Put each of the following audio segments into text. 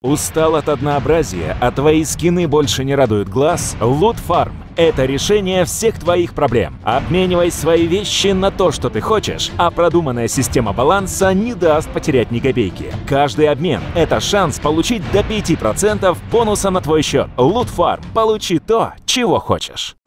Устал от однообразия, а твои скины больше не радуют глаз? Loot Farm – это решение всех твоих проблем. Обменивай свои вещи на то, что ты хочешь, а продуманная система баланса не даст потерять ни копейки. Каждый обмен – это шанс получить до 5% бонуса на твой счет. Loot Farm – получи то, чего хочешь.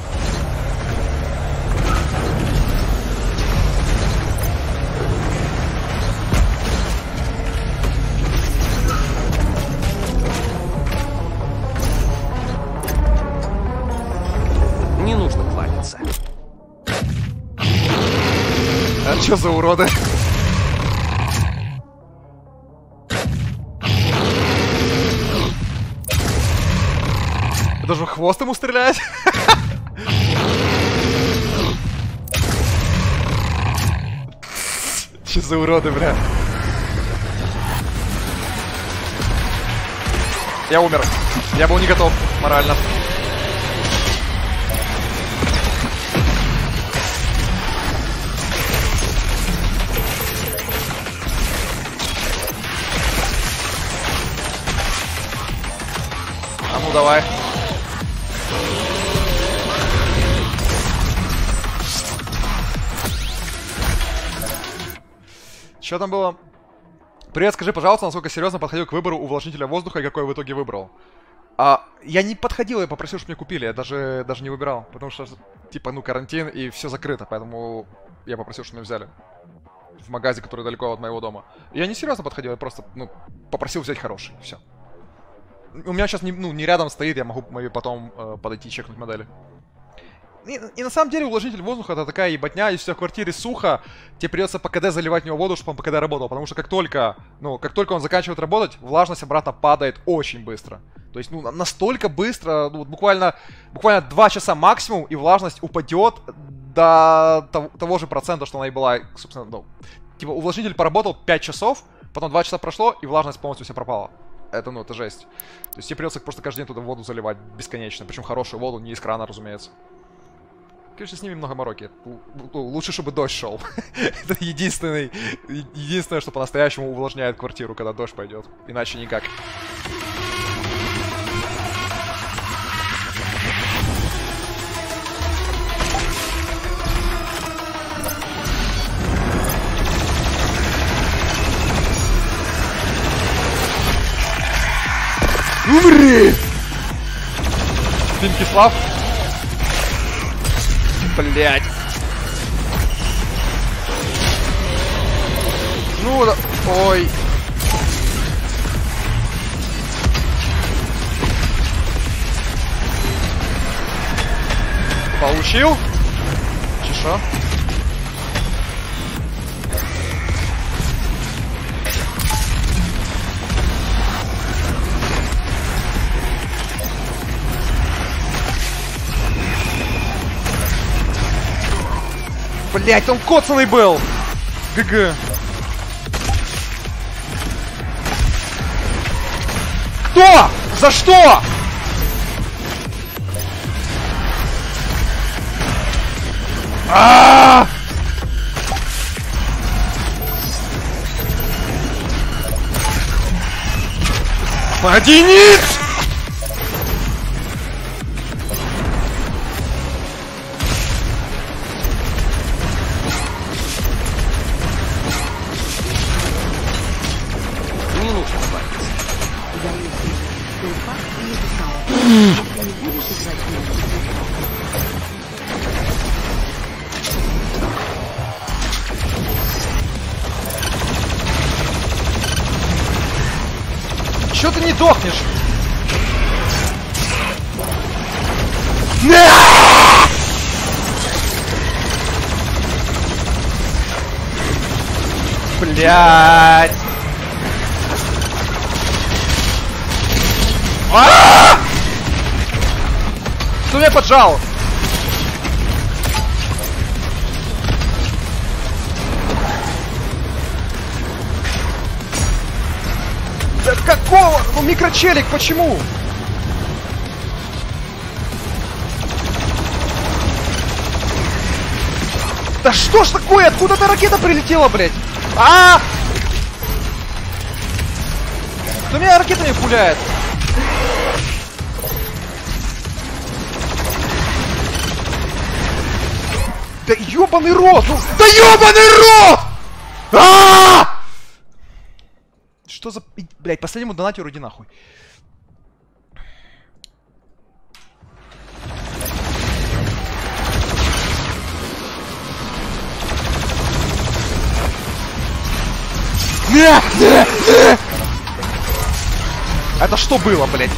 Не нужно кланяться. А чё за уроды? Даже хвост ему стрелять? Чё за уроды, бля? Я умер. Я был не готов морально. А ну давай. Что там было? Привет, скажи, пожалуйста, насколько серьезно подходил к выбору увлажнителя воздуха и какой в итоге выбрал? Я не подходил, я попросил, чтобы мне купили, я даже не выбирал, потому что, типа, ну, карантин и все закрыто, поэтому я попросил, чтобы меня взяли в магазе, который далеко от моего дома. Я не серьезно подходил, я просто, ну, попросил взять хороший, все. У меня сейчас не рядом стоит, я могу потом подойти и чекнуть модели. И на самом деле увлажнитель воздуха — это такая ебатня, если у тебя в квартире сухо, тебе придется по КД заливать в него воду, чтобы он по КД работал, потому что как только он заканчивает работать, влажность обратно падает очень быстро. То есть, ну, настолько быстро, ну, буквально 2 часа максимум, и влажность упадет до того же процента, что она и была, собственно, ну, типа увлажнитель поработал 5 часов, потом 2 часа прошло, и влажность полностью вся пропала. Это жесть. То есть тебе придется просто каждый день туда воду заливать бесконечно, причем хорошую воду, не из крана, разумеется. Конечно, с ними много мороки. Лучше, чтобы дождь шел. Это единственное, что по-настоящему увлажняет квартиру, когда дождь пойдет. Иначе никак. Умри! Финкислав. Блять. Ну да. Ой. Получил? Чеша. Блять, он коцаный был! ГГ. Кто? За что? Одиниц! Чё ты не дохнешь? Блядь! Кто меня поджал? Да какого? Ну микрочелик, почему? Да что ж такое? Откуда-то ракета прилетела, блядь? Кто меня ракетами пуляет? Да ёбаный рот! Ну, да ёбаный рот! Что за... Блядь, последнему донатеру иди нахуй. Это что было, блядь?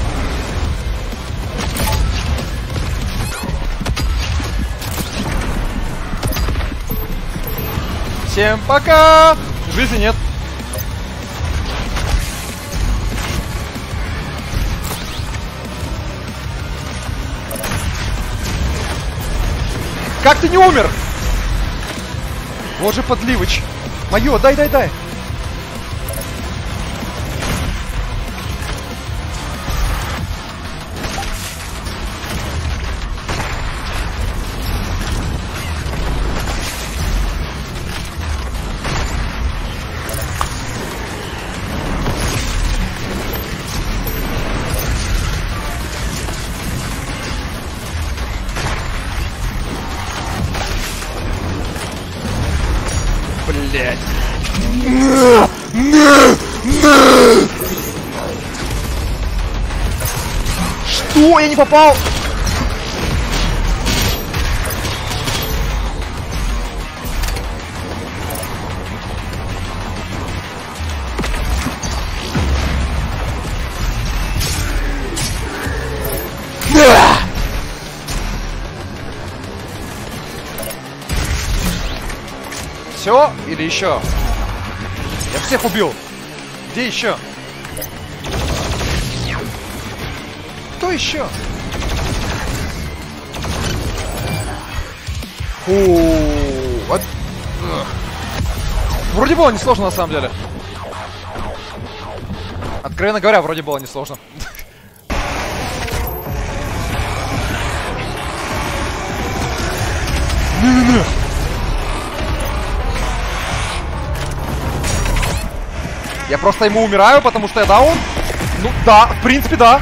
Всем пока! Жизни нет. Как ты не умер? Вот же подливыч. Моё, дай. Блять. Что? Я не попал? Все или еще? Я всех убил. Где еще? Кто еще? Вроде было несложно на самом деле. Откровенно говоря, вроде было несложно. Я просто ему умираю, потому что я даун? Ну да, в принципе да.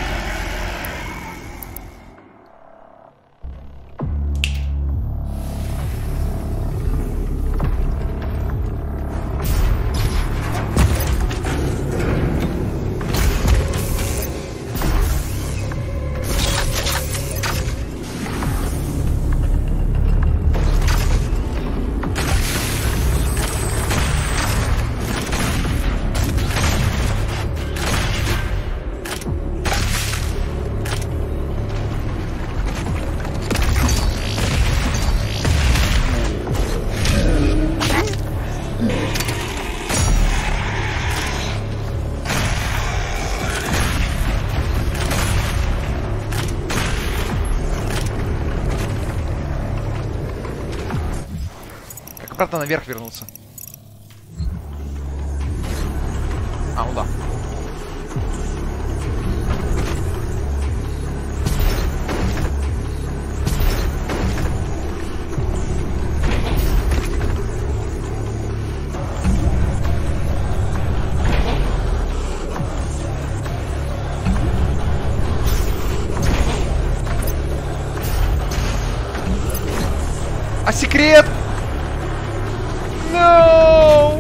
Обратно наверх вернуться. А, ну да. А секрет? No!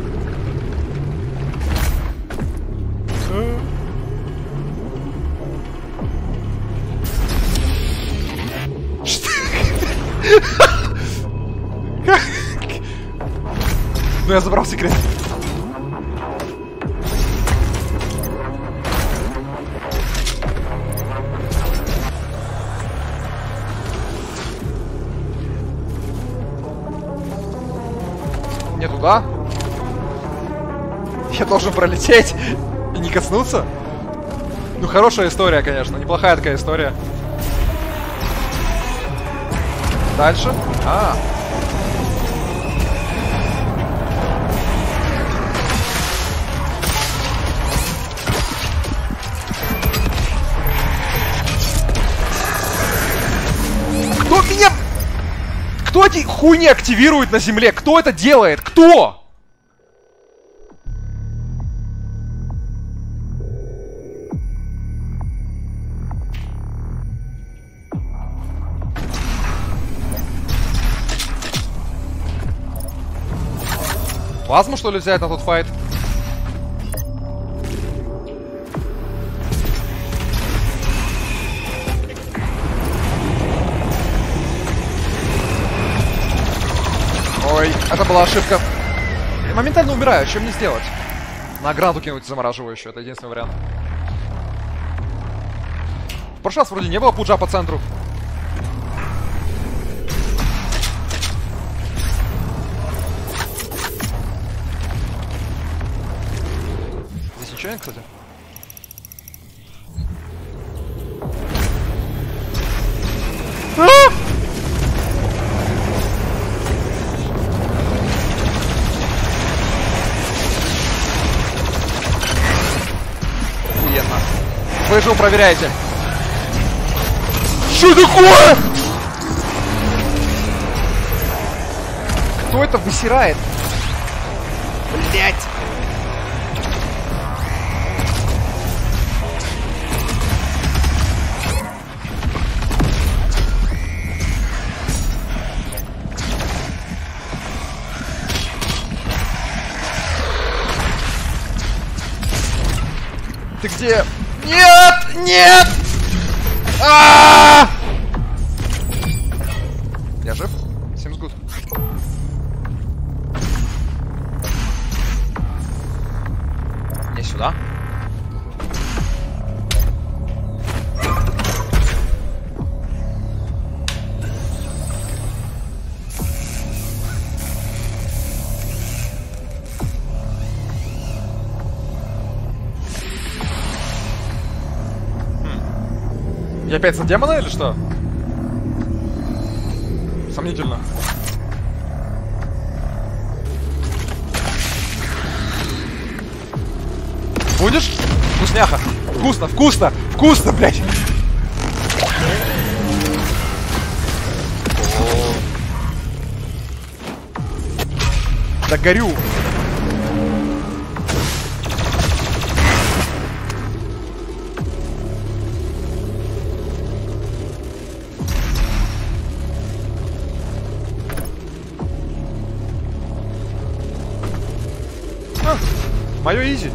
Что? Ну я забрал секрет. Не туда? Я должен пролететь и не коснуться? Ну, хорошая история, конечно. Неплохая такая история. Дальше. Кто меня... Кто эти хуйни активирует на земле? Кто это делает? Кто? Плазму, что ли, взять на тот файт? Ой, это была ошибка. Я моментально умираю, чем мне сделать? На гранату кинуть замораживающую, это единственный вариант. В прошлый раз вроде не было пуджа по центру. Здесь ничего нет, кстати. Вы же проверяете. Что такое? Кто это высирает? Блять. Ты где? Нет! Нет! Я жив? Seems good. Не сюда. Я опять за демона или что? Сомнительно. Будешь? Вкусняха. Вкусно, вкусно, вкусно, блядь. Да горю. Мое изи.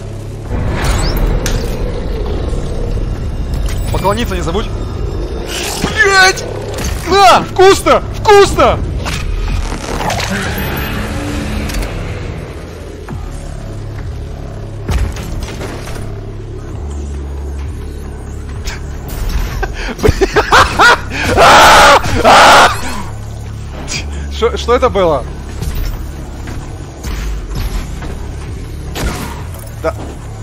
Поклониться не забудь. Блять! Да! Вкусно! Вкусно! Что это было? Да.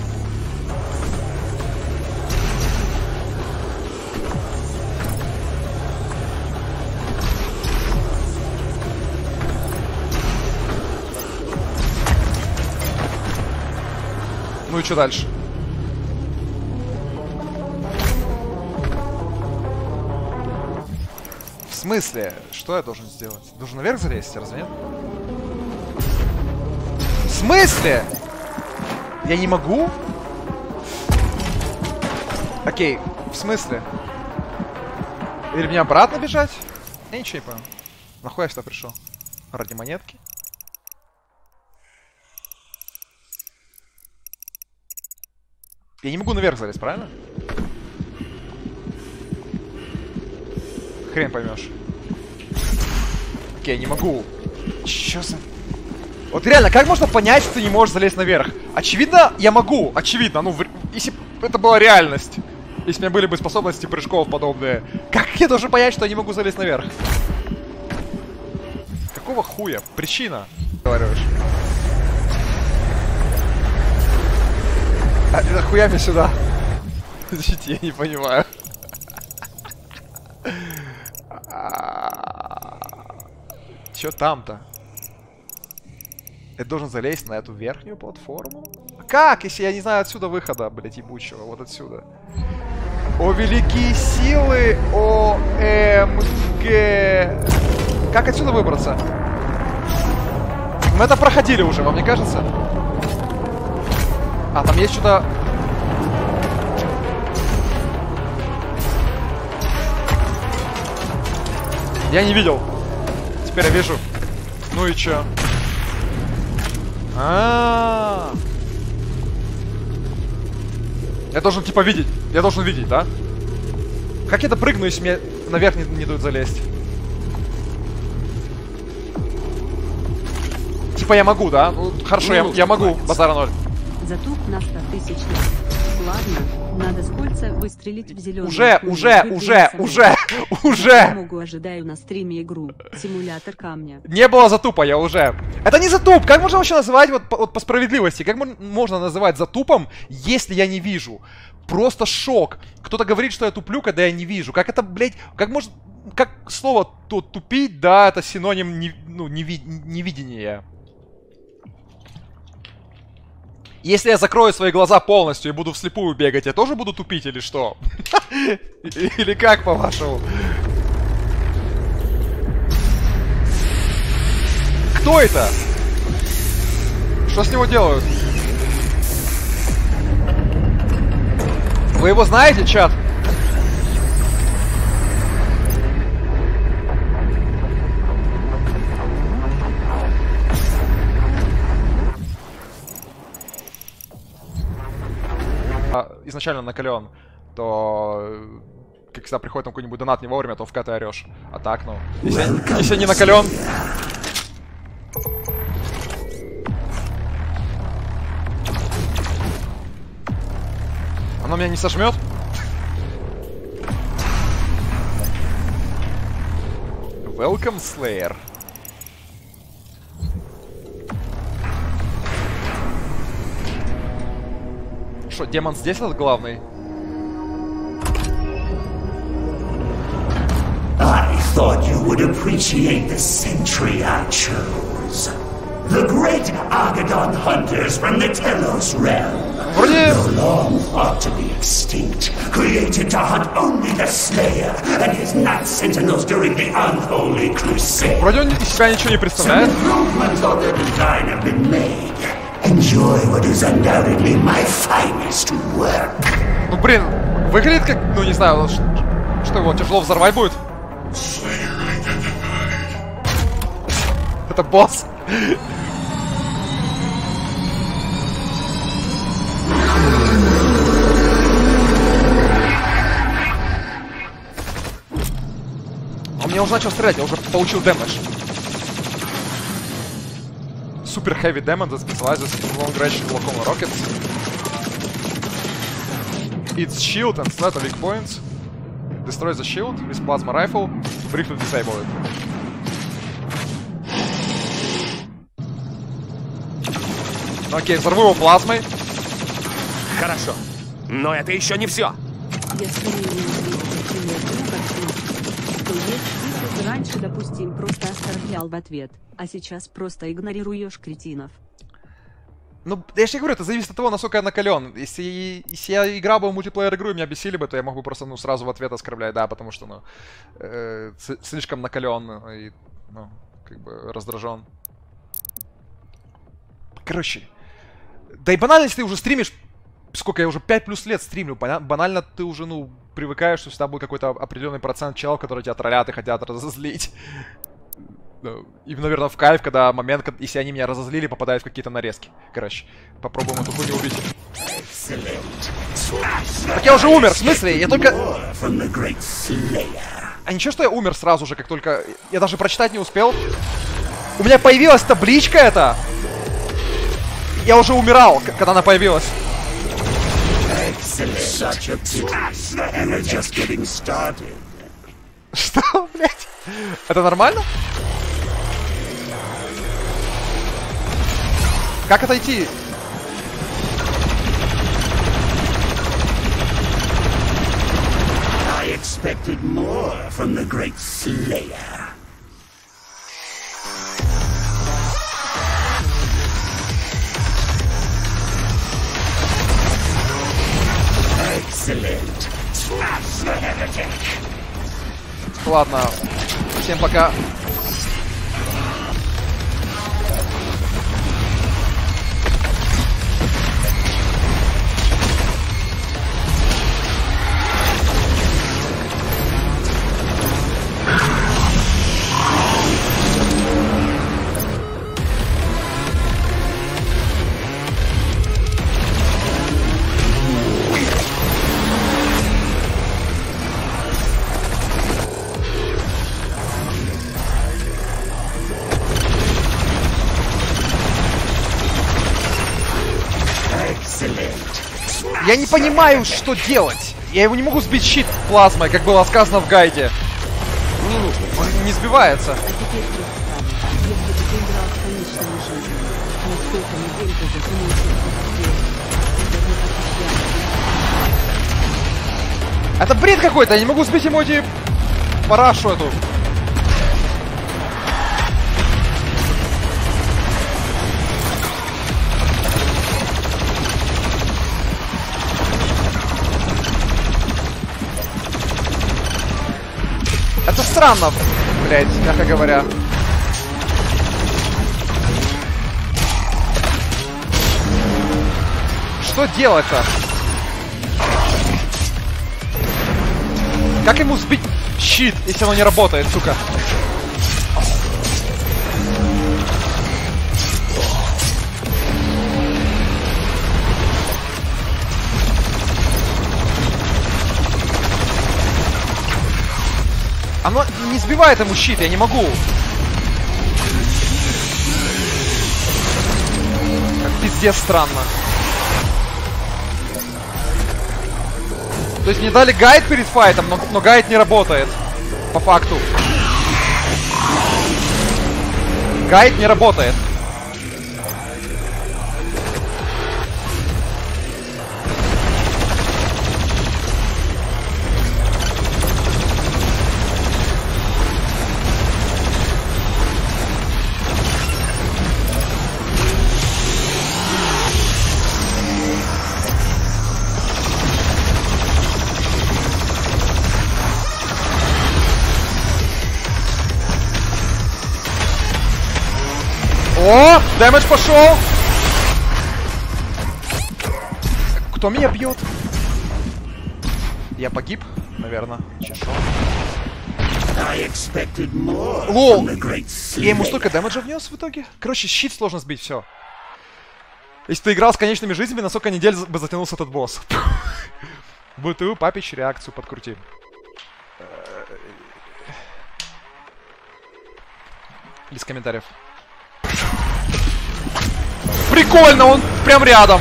Ну и что дальше? В смысле? Что я должен сделать? Должен наверх залезть, разве нет? В смысле? Я не могу? Окей, в смысле? Или мне обратно бежать? Я ничего не понял. Нахуй я сюда пришел? Ради монетки? Я не могу наверх залезть, правильно? Хрен поймешь. Окей, не могу. Чё за... Вот реально, как можно понять, что ты не можешь залезть наверх? Очевидно, я могу. Очевидно. Ну, если это была реальность. Если у меня были бы способности прыжков подобные. Как я должен понять, что я не могу залезть наверх? Какого хуя? Причина, говоришь. А нахуя мне сюда? Подождите, я не понимаю. Чё там-то? Я должен залезть на эту верхнюю платформу? Как, если я не знаю отсюда выхода, блядь, ебучего? Вот отсюда. О, великие силы! ОМГ! Как отсюда выбраться? Мы это проходили уже, вам не кажется? А, там есть что-то... Я не видел. Теперь я вижу. Ну и чё? Я должен типа видеть. Я должен видеть, да? Как я допрыгну, если мне наверх не дают залезть? Типа я могу, да? Ну, хорошо, я могу. Базара 0. Затуп на 100 000 лет. Ладно, надо с кольца выстрелить в зеленый. Уже! Могу ожидаю на стриме игру. Симулятор камня. Не было затупа, я уже. Это не затуп! Как можно вообще называть, вот по справедливости, как можно называть затупом, если я не вижу? Просто шок. Кто-то говорит, что я туплю, когда я не вижу. Как это, блядь, как может... Как слово тупить, да, это синоним невидения. Если я закрою свои глаза полностью и буду вслепую бегать, я тоже буду тупить или что? Или как, по-вашему? Кто это? Что с него делают? Вы его знаете, чат? Изначально накален, то как всегда приходит там какой-нибудь донат не вовремя, то в КТ орешь. А так, ну, если не накален. Оно меня не сожмет? Welcome, Slayer. Что, демон здесь этот главный? I thought you would appreciate the century I chose. The great Argadon hunters from the Telos realm. Вроде... Long thought to be extinct, created to hunt only the Slayer and his night sentinels during the unholy crusade. Вроде он из себя ничего не представляет. Improvements on the design have been made. Enjoy what is undoubtedly my finest work. Ну блин, выглядит как, ну не знаю, что его тяжело взорвать будет? Это босс. Он мне уже начал стрелять, я уже получил дэмэдж. Super heavy damage that specializes in long range glaucoma rockets. Its shield and slot of weak points destroys the shield with plasma rifle to briefly disable it. Окей, взорву его плазмой. Хорошо, но это еще не все. Я скорее не увидел что если ты раньше, допустим, просто оскорблял в ответ, а сейчас просто игнорируешь кретинов. Ну, я же говорю, это зависит от того, насколько я накален. Если я играл бы в мультиплеер игру и меня бесили бы, то я мог бы просто, ну, сразу в ответ оскорблять, да, потому что, ну, слишком накален и, ну, как бы раздражен. Короче, да и банально, если ты уже стримишь, сколько я уже 5+ лет стримлю, банально ты уже, ну, привыкаешь, что всегда будет какой-то определенный процент челов, которые тебя троллят и хотят разозлить. И, наверное, в кайф, когда момент, если они меня разозлили, попадают в какие-то нарезки. Короче, попробуем эту хуйню убить. Так я уже умер, в смысле? Я только... А ничего, что я умер сразу же, как только... Я даже прочитать не успел. У меня появилась табличка эта. Я уже умирал, когда она появилась. Что, блядь? Это нормально? Как отойти? I expected more from the great Slayer. Excellent. Smash the heretic. Ладно. Всем пока. Я не понимаю, что делать. Я его не могу сбить щит плазмой, как было сказано в гайде. Он не сбивается. А теперь представь, если бы ты играл в конечную жизнь, насколько недель бы затянулся этот Это бред какой-то, я не могу сбить эмодзи парашу эту. Это странно, блять, мягко говоря. Что делать-то? Как ему сбить щит, если оно не работает, сука? Оно не сбивает ему щит, я не могу. Как пиздец странно. То есть мне дали гайд перед файтом, но гайд не работает. По факту. Гайд не работает. О, дэмэдж пошел. Кто меня бьет? Я погиб, наверное. Чешу. Лол. Я ему столько дэмэджа внес в итоге. Короче, щит сложно сбить, все. Если ты играл с конечными жизнями, на сколько недель бы затянулся этот босс. БТУ, Папич, реакцию подкрути. Без комментариев. Прикольно, он прям рядом.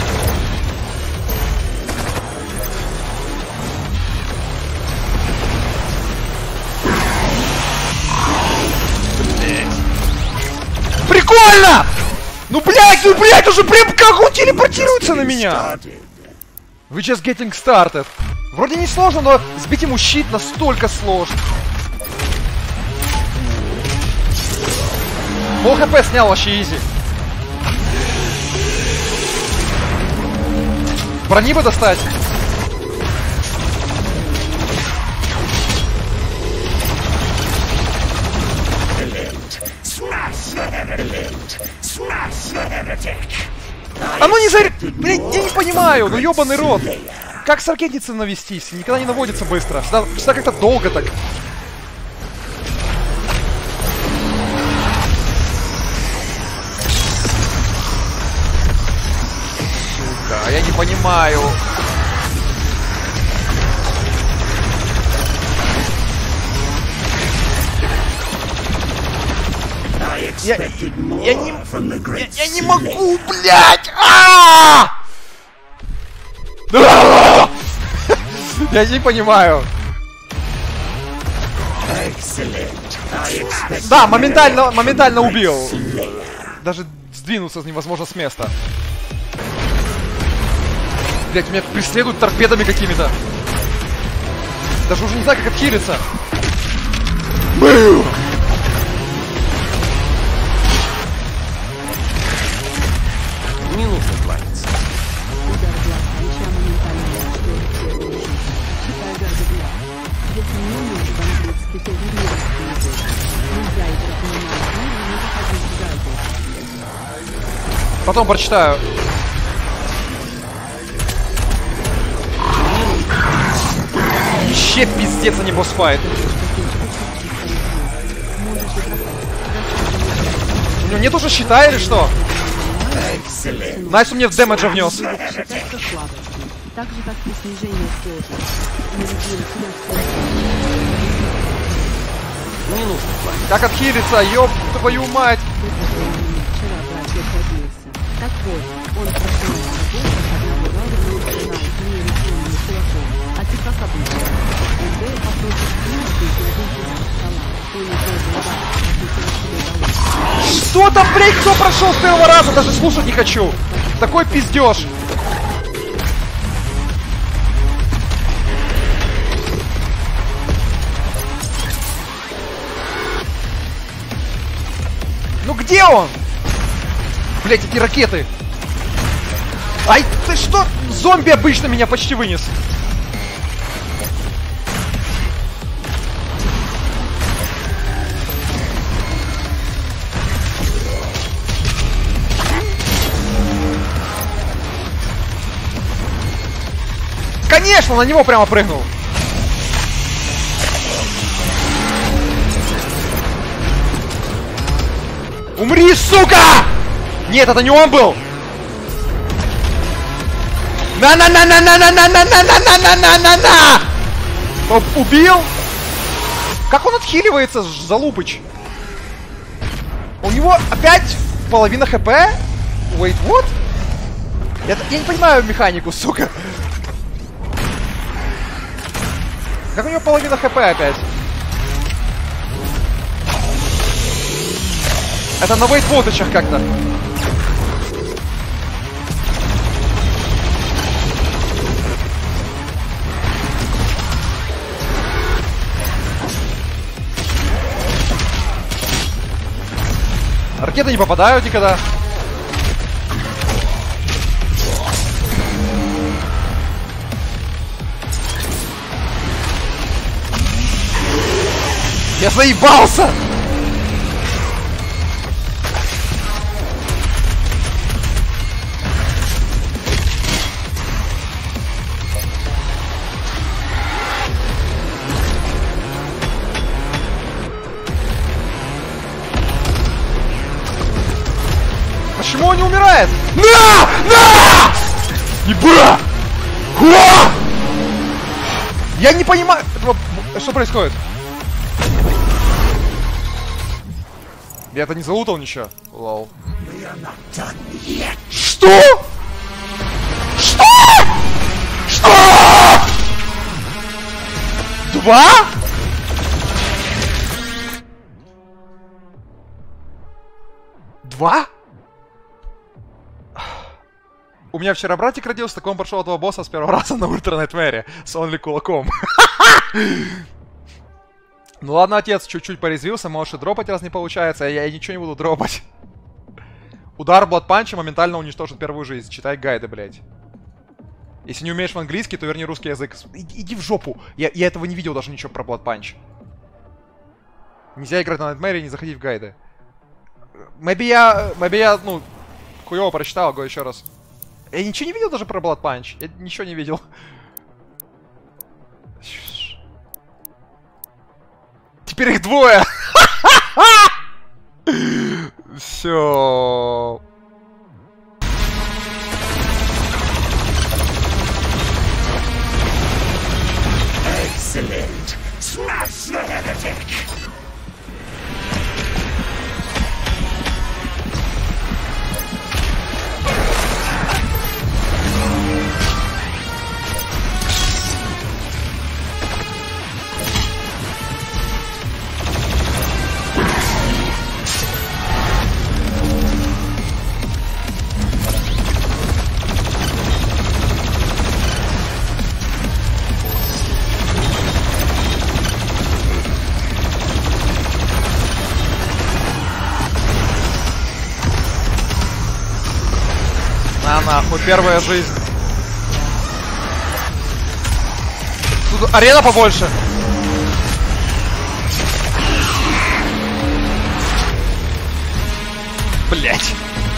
Прикольно! Ну блядь, уже прям как он телепортируется на меня. Вы just getting started. Вроде не сложно, но сбить ему щит настолько сложно. Пол хп снял вообще изи. Брони бы достать. А ну не за... Блять, я не понимаю, ну ёбаный рот. Как с ракетницы навестись? Никогда не наводится быстро. Всегда как-то долго так. Сука, я не понимаю. Я не могу, блядь! Я не понимаю. Да, моментально убил. Даже сдвинуться невозможно с места. Блядь, меня преследуют торпедами какими-то. Даже уже не знаю, как отхилиться. Не нужно кланяться. Удар глаз плеча моментально уничтожит первую жизнь. Считай гарда глаз. Если не умеешь по-английски, то вернешься к нему. Нельзя играть на нормально, не заходить в гайды. Потом прочитаю. Еще пиздец, а не босс-файт. У него нет уже щита или что? Найс, мне в дэмэджа внес. Так же, как и снижение тоже. Мы любим тебя Не нужно кланяться. Как отхилиться, ёб твою мать. вчера бы ответ родился. Так вот, он прошел на работу, одного раза Что там, блядь, кто прошел с первого раза? Даже слушать не хочу. Такой пиздеж. Ну где он? Блядь, эти ракеты. Ай, ты что? Зомби обычно меня почти вынес. Конечно, на него прямо прыгнул. Умри, сука! Нет, это не он был! На-на-на-на-на-на-на-на-на-на-на-на-на-на! Убил? Как он отхиливается, залупыч? У него опять половина хп? Wait, what? Я не понимаю механику, сука. Как у него половина хп опять? Это на вейтвотачах как-то. Ракеты не попадают никогда. Я заебался! Почему он не умирает? На! Еба! Хуа! Я не понимаю, что происходит. Я это не залутал ничего. Лол. Что? Что? Что? 2? У меня вчера братик родился, так он прошел этого босса с первого раза на Ультра Найтмэре с онли кулаком. Ну ладно, отец, чуть-чуть порезвился, может и дропать, раз не получается, я ничего не буду дропать. Удар Blood Punch моментально уничтожит первую жизнь. Читай гайды, блядь. Если не умеешь в английский, то верни русский язык. Иди в жопу. Я этого не видел даже ничего про Blood Punch. Нельзя играть на Nightmare и не заходить в гайды. Maybe я, ну, хуёво прочитал, го еще раз. Я ничего не видел даже про Blood Punch. Я ничего не видел. Теперь их двое. Все. Excellent. Smash the heretic. Нахуй, первая жизнь. Тут арена побольше. Блять.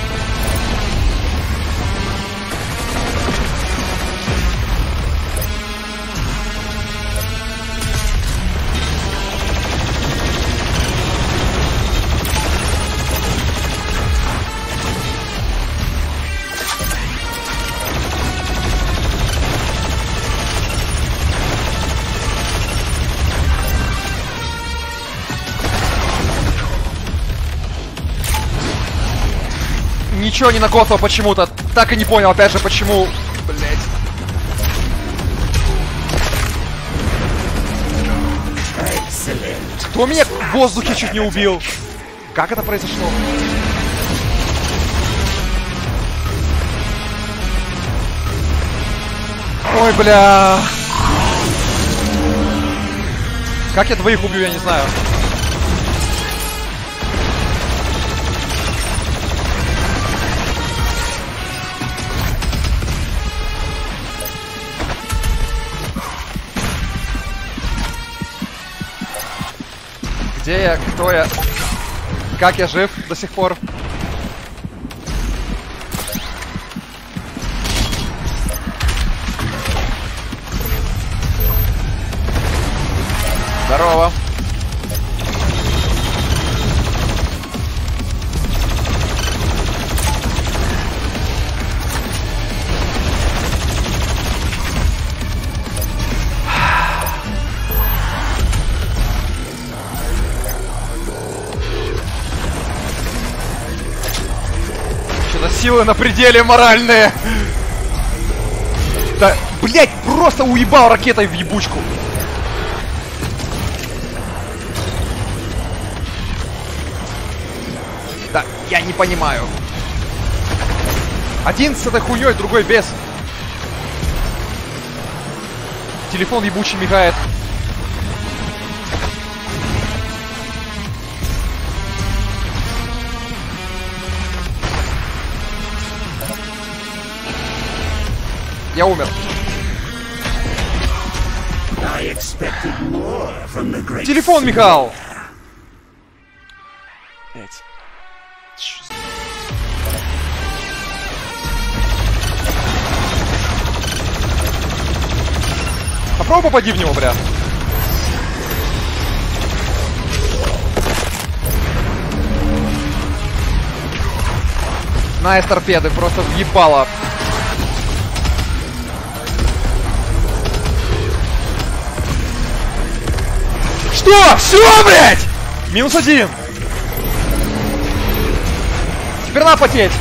Ничего не накоцал почему-то. Так и не понял, опять же, почему. Блять. Кто меня в воздухе чуть не убил? Как это произошло? Ой, бля. Как я двоих убью, я не знаю. Где я? Кто я? Как я жив до сих пор? Здорово. Что-то силы на пределе моральные. Да, блять, просто уебал ракетой в ебучку. Да, я не понимаю. Один с этой хуёй, другой без. Телефон ебучий мигает. Я умер. Телефон мигал. Попробуй попади в него, бля. На из торпеды просто въебало. Что? Все, блядь! -1. Теперь надо потеть.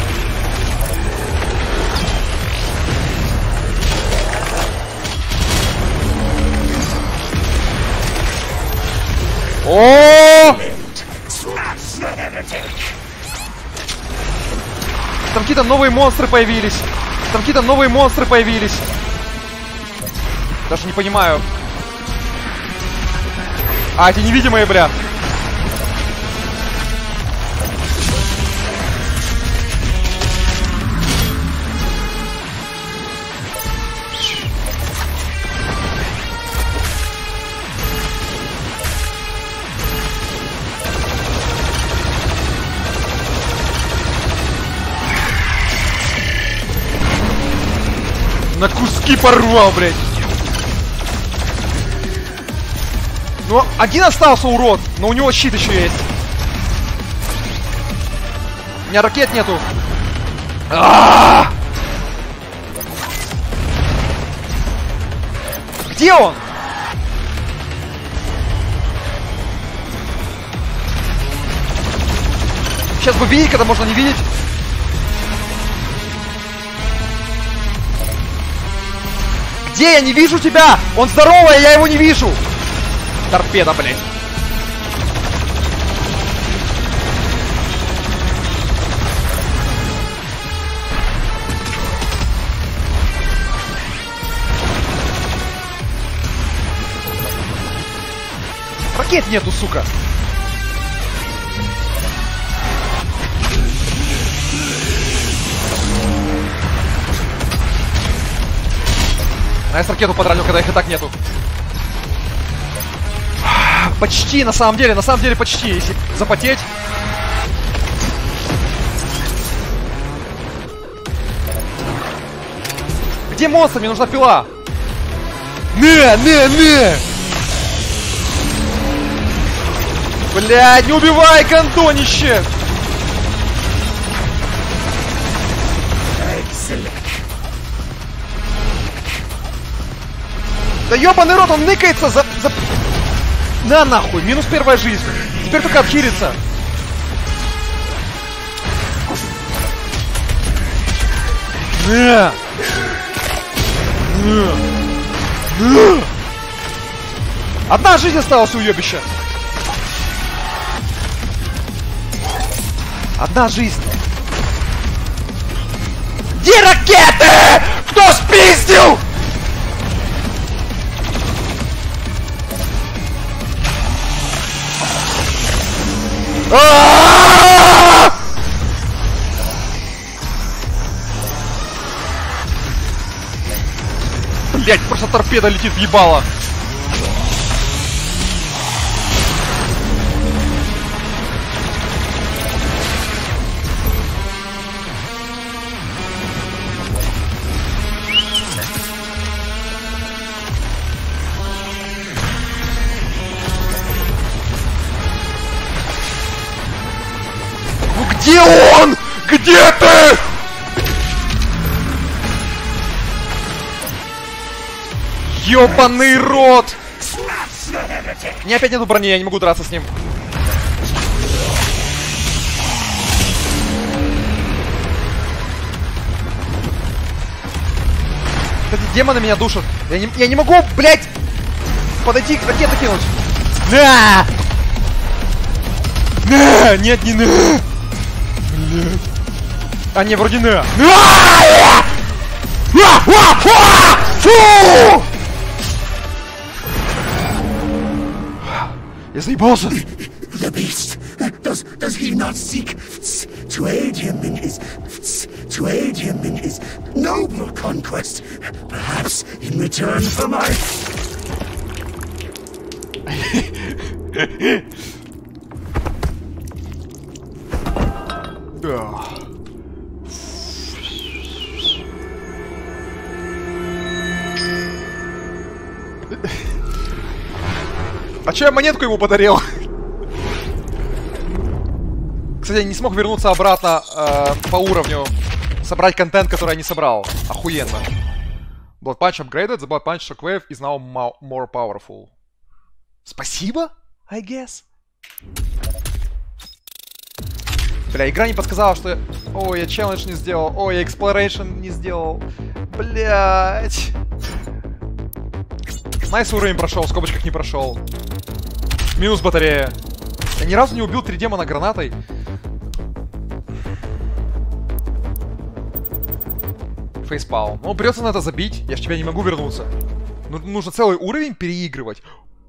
О! Там какие-то новые монстры появились. Даже не понимаю. А, эти невидимые, бля. На куски порвал, блядь. Ну, один остался, урод, но у него щит еще есть. У меня ракет нету. Где он? Сейчас бы видеть, когда можно не видеть. Где? Я не вижу тебя! Он здоровый, а я его не вижу! Торпеда, блядь. Ракет нету, сука! А я с ракету потратил, когда их и так нету. Почти, на самом деле почти, если запотеть. Где монстр? Мне нужна пила. Не! Блядь, не убивай, гандонище! Да ёбаный рот, он ныкается за... На нахуй, минус первая жизнь. Теперь только отхилиться. Одна жизнь осталась у уёбища. Одна жизнь. Где ракеты? Кто спиздил? Блять, просто торпеда летит в ебало. Ну где он? Где ты? Ёбаный рот! У меня опять нету брони, я не могу драться с ним. Эти демоны меня душат. Я не могу, блядь, подойти к ракету кинуть. На! На! Нет, не на! Блядь. А, не, вроде на. Фу! Я заебался. The beast. Does he not seek to aid him in his noble conquest? Perhaps in return for my... А чё я монетку ему подарил? Кстати, я не смог вернуться обратно по уровню. Собрать контент, который я не собрал. Охуенно. Blood Punch upgraded, the Blood Punch Shockwave is now more powerful. Спасибо, I guess. Бля, игра не подсказала, что... Ой, я челлендж не сделал. Ой, я exploration не сделал. Блять. Найс уровень прошел, в скобочках не прошел. Минус батарея. Я ни разу не убил 3 демона гранатой. Фейспал. Ну, придется на это забить. Я ж тебя не могу вернуться. Ну, нужно целый уровень переигрывать.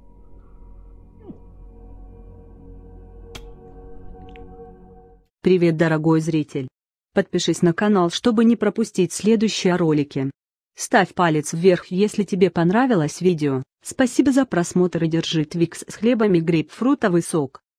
Привет, дорогой зритель. Подпишись на канал, чтобы не пропустить следующие ролики. Ставь палец вверх, если тебе понравилось видео. Спасибо за просмотр и держи Твикс с хлебом и грейпфрутовый сок.